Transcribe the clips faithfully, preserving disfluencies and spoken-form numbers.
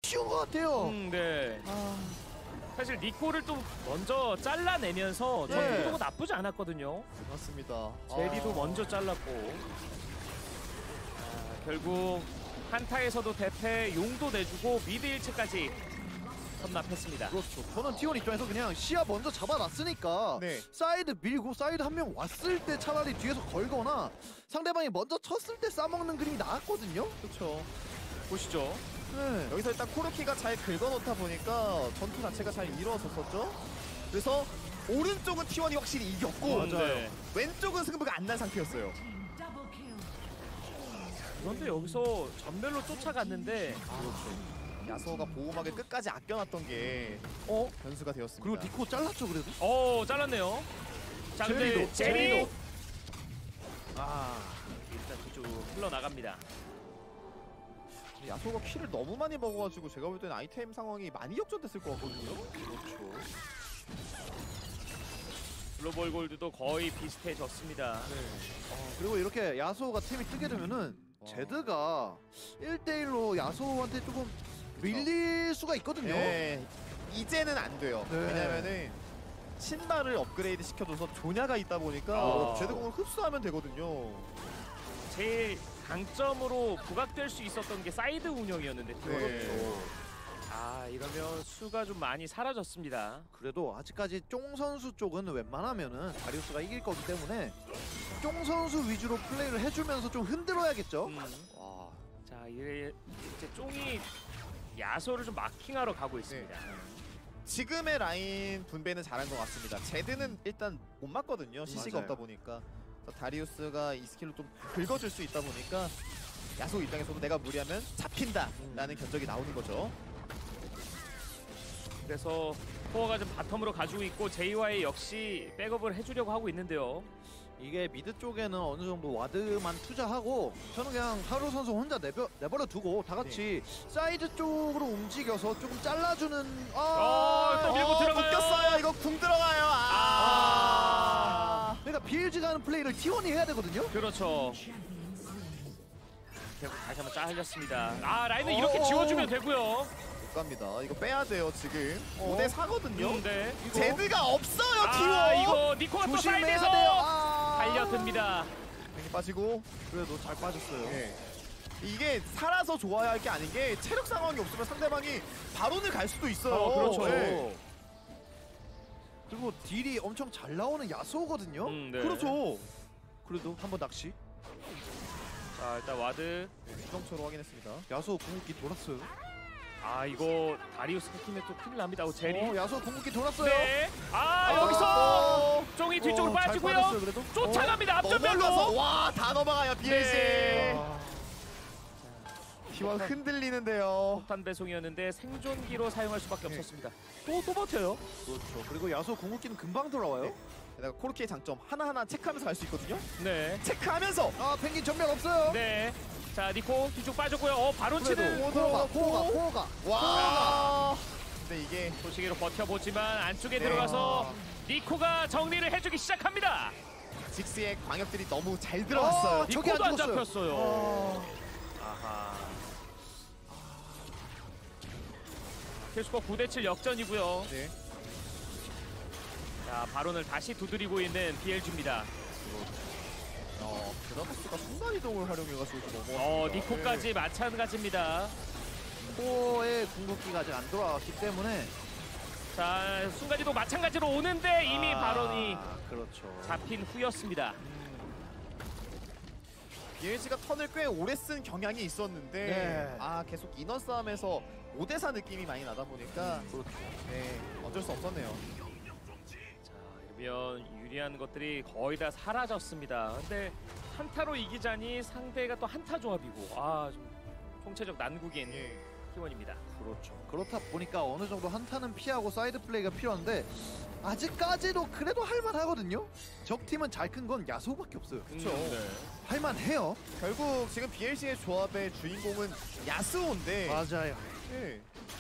쉬운 것 같아요. 음, 네. 아... 사실 니코를 또 먼저 잘라내면서 네. 전투도가 나쁘지 않았거든요. 맞습니다. 제리도 아... 먼저 잘랐고 아, 결국 한타에서도 대패 용도 내주고 미드 일체까지 선납했습니다. 그렇죠. 저는 티원 입장에서 그냥 시야 먼저 잡아놨으니까 네. 사이드 밀고 사이드 한 명 왔을 때 차라리 뒤에서 걸거나 상대방이 먼저 쳤을 때 싸먹는 그림이 나았거든요. 그렇죠. 보시죠. 네. 여기서 일단 코르키가 잘 긁어놓다 보니까 전투 자체가 잘 이루어졌었죠. 그래서 오른쪽은 티원이 확실히 이겼고 맞아요. 네. 왼쪽은 승부가 안 난 상태였어요. 그런데 여기서 전멸로 쫓아갔는데 야소가 보호막을 끝까지 아껴놨던 게 어? 변수가 되었습니다. 그리고 니코 잘랐죠 그래도? 어 잘랐네요. 자 근데 제리도, 제리 제리도. 아 일단 뒤쪽으로 흘러나갑니다. 야소가 키를 너무 많이 먹어가지고 제가 볼 때는 아이템 상황이 많이 역전됐을 것 같거든요. 그렇죠. 글로벌 골드도 거의 비슷해졌습니다. 네. 어, 그리고 이렇게 야소가 템이 뜨게 되면은 와. 제드가 일 대 일로 야소한테 조금 밀릴 수가 있거든요. 네. 이제는 안 돼요. 네. 왜냐면은 신발을 업그레이드 시켜줘서 조냐가 있다 보니까 아. 제드공을 흡수하면 되거든요. 제일 강점으로 부각될 수 있었던 게 사이드 운영이었는데 네. 그렇죠. 아 이러면 수가 좀 많이 사라졌습니다. 그래도 아직까지 쫑 선수 쪽은 웬만하면은 다리우스가 이길 거기 때문에 쫑 선수 위주로 플레이를 해주면서 좀 흔들어야겠죠. 음. 와. 자 이제 쫑이 야소를 좀 마킹하러 가고 있습니다. 네. 지금의 라인 분배는 잘한 것 같습니다. 제드는 일단 못 맞거든요. 씨씨가 맞아요. 없다 보니까. 그래서 다리우스가 이 스킬로 좀 긁어줄 수 있다 보니까 야소 입장에서도 내가 무리하면 잡힌다라는 견적이 나오는 거죠. 그래서 코어가 좀 바텀으로 가지고 있고 제이와이 역시 백업을 해주려고 하고 있는데요. 이게 미드 쪽에는 어느 정도 와드만 투자하고 저는 그냥 하루 선수 혼자 내버, 내버려 두고 다 같이 사이드 쪽으로 움직여서 조금 잘라주는 어, 또 밀고 들어가요. 묶였어요. 이거 궁 들어가요. 아. 그러니까 비엘지가 하는 플레이를 티원이 해야 되거든요. 그렇죠. 결국 다시 한번 잘렸습니다. 아 라인은 어. 이렇게 지워주면 되고요. 못 갑니다. 이거 빼야 돼요. 지금 어? 오 대 사거든요. 음, 네. 제드가 없어요. 티원. 아 이거 니코가 또 조심해야 사이드에서 돼요. 아. 달려듭니다. 괜히 빠지고. 그래도 잘 빠졌어요. 네. 이게 살아서 좋아야 할 게 아닌 게 체력 상황이 없으면 상대방이 바론을 갈 수도 있어요. 어, 그렇죠. 네. 그리고 딜이 엄청 잘 나오는 야소거든요. 음, 네. 그렇죠. 그래도 한번 낚시. 자 일단 와드. 수정초로 확인했습니다. 야소 궁극기 돌았어요. 아 이거 다리우스 팀에 또 큰일 납니다. 오, 제리. 어, 야소 궁극기 돌았어요. 네. 아, 아, 여기서 쫑이 뒤쪽으로 어, 잘 빠지고요. 빠졌어요, 그래도. 쫓아갑니다. 앞전면로. 넘어가서 와다 넘어가요. 비엘씨. 네. 아, 티원 흔들리는데요. 폭탄 배송이었는데 생존기로 사용할 수밖에 없었습니다. 또 또 버텨요. 그렇죠. 그리고 야소 궁극기는 금방 돌아와요. 네. 내가 코르키의 장점 하나하나 체크하면서 갈 수 있거든요. 네. 체크하면서. 아 펭귄 전멸 없어요. 네. 자 니코 뒤쪽 빠졌고요. 어 바로 그래도 치는 코어가 코어가 코어가. 와. 근데 이게 소식으로 버텨보지만 안쪽에 네. 들어가서 니코가 정리를 해주기 시작합니다. 직스의 광역들이 너무 잘 들어갔어요. 아, 저기 니코도 안 안 죽었어요. 잡혔어요. 어. 아하. 캐스코 구 대 칠 역전이고요. 네. 자 바론을 다시 두드리고 있는 비엘지입니다. 어, 그라더스가 순간이동을 활용해가지고 좀 넘어왔습니다. 어 니코까지 마찬가지입니다. 코어의 궁극기가 아직 안 돌아왔기 때문에 자 순간이동 마찬가지로 오는데 이미 아, 바론이 그렇죠. 잡힌 후였습니다. 비엘지가 턴을 꽤 오래 쓴 경향이 있었는데 네. 아 계속 인원 싸움에서 오 대 사 느낌이 많이 나다 보니까 그렇죠. 네, 어쩔 수 없었네요. 자 이러면 유리한 것들이 거의 다 사라졌습니다. 근데 한타로 이기자니 상대가 또 한타 조합이고 아 좀 총체적 난국인 예. 티원입니다. 그렇죠. 그렇다 보니까 어느 정도 한타는 피하고 사이드 플레이가 필요한데 아직까지도 그래도 할만하거든요. 적 팀은 잘 큰 건 야소밖에 없어요. 그렇죠. 음, 네. 할만해요. 결국 지금 비엘지의 조합의 주인공은 야스오인데 맞아요. 네.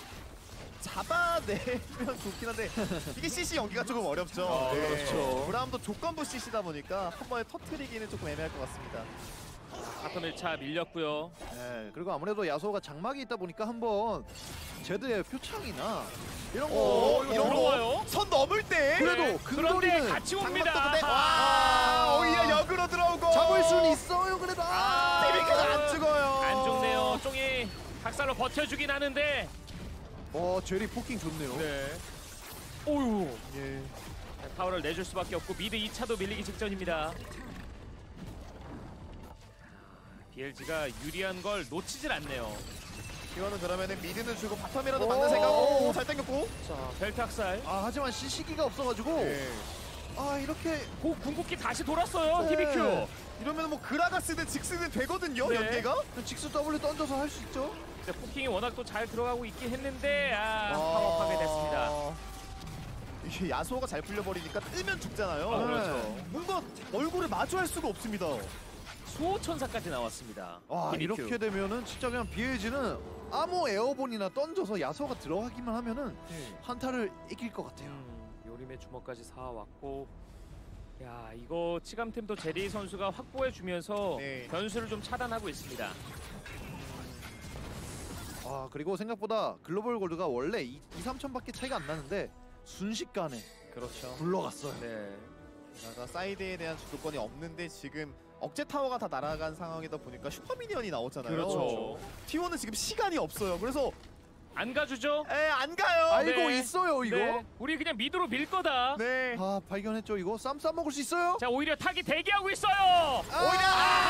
잡아내면 좋긴 한데 이게 씨씨 연기가 조금 어렵죠. 아, 그렇죠. 브라움도 조건부 씨씨다 보니까 한 번에 터트리기는 조금 애매할 것 같습니다. 바텀 일 차 밀렸고요. 네, 그리고 아무래도 야소가 장막이 있다 보니까 한번 제드의 표창이나 이런 거 오, 이거 이런 들어와요? 거 선 넘을 때 그래도 네, 그런데 근거리는 같이 장막도 옵니다. 근데 아, 와 오히려 역으로 들어오고 잡을 수는 있어요. 그래도 아, 아, 티비크가 안 죽어요. 안 죽네요. 쫑이 각살로 버텨주긴 하는데. 어 제리 포킹 좋네요. 네. 오유. 예. 파워를 내줄 수밖에 없고 미드 이 차도 밀리기 직전입니다. 비엘지가 유리한 걸 놓치질 않네요. 이거는 그러면은 미드는 주고 바텀이라도 오. 막는 생각. 오, 잘 당겼고. 자, 벨트 학살. 아 하지만 시시기가 없어가지고 예. 아 이렇게 고 궁극기 다시 돌았어요. 네. 티비큐. 이러면 뭐 그라가스든 직스든 되거든요. 네. 연계가. 직스 W 던져서 할 수 있죠. 근데 포킹이 워낙 또 잘 들어가고 있긴 했는데 아, 아. 파워 파괴됐습니다. 이게 야소가 잘 풀려버리니까 뜨면 죽잖아요. 아, 그렇죠. 뭔가 얼굴을 마주할 수가 없습니다. 수호천사까지 나왔습니다. 와 티비큐. 이렇게 되면은 진짜 그냥 비에이지는 아무 에어본이나 던져서 야소가 들어가기만 하면은 한타를 이길 것 같아요. 음, 요림의 주먹까지 사왔고 야 이거 치감템도 제리 선수가 확보해주면서 네. 변수를 좀 차단하고 있습니다. 아 그리고 생각보다 글로벌 골드가 원래 이, 삼천밖에 차이가 안 나는데 순식간에 그렇죠. 굴러갔어요. 네. 게다가 사이드에 대한 주도권이 없는데 지금 억제 타워가 다 날아간 상황이다 보니까 슈퍼미니언이 나오잖아요. 그렇죠. 티원은 지금 시간이 없어요. 그래서 안 가주죠? 에 안 가요. 알고 네. 있어요 이거. 네. 우리 그냥 미드로 밀 거다. 네. 아 발견했죠 이거. 쌈 싸 먹을 수 있어요. 자 오히려 탁이 대기하고 있어요. 아! 오히려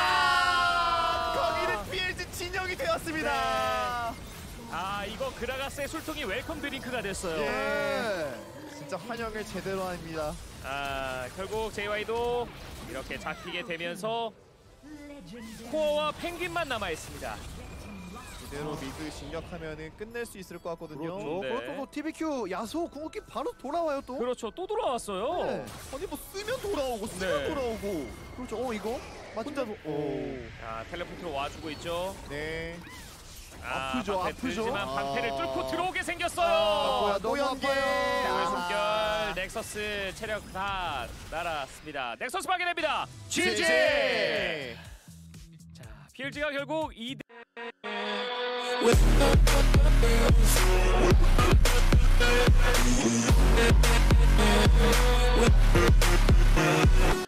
아! 거기는 피엘지 진영이 되었습니다. 아 이거 그라가스의 술통이 웰컴 드링크가 됐어요. 예. 네. 진짜 환영을 제대로 합니다. 아 결국 제이와이도 이렇게 잡히게 되면서 코어와 펭귄만 남아 있습니다. 이대로 미드 진격하면은 끝낼 수 있을 것 같거든요. 그렇죠. 네. 그렇고 또 티비큐 야소 궁극기 바로 돌아와요 또. 그렇죠. 또 돌아왔어요. 네. 아니 뭐 쓰면 돌아오고 쓰면 네. 돌아오고. 그렇죠. 어 이거 혼자서 오. 자 텔레포트로 와주고 있죠. 네. 아, 아프죠, 방패 아프죠. 들지만 방패를 아. 뚫고 들어오게 생겼어요. 아, 뭐야, 너무 오연계. 아파요. 숨결 넥서스 체력 다 날았습니다. 넥서스 파괴됩니다. 지지. 지지. 자 피엘지가 결국 이 대 With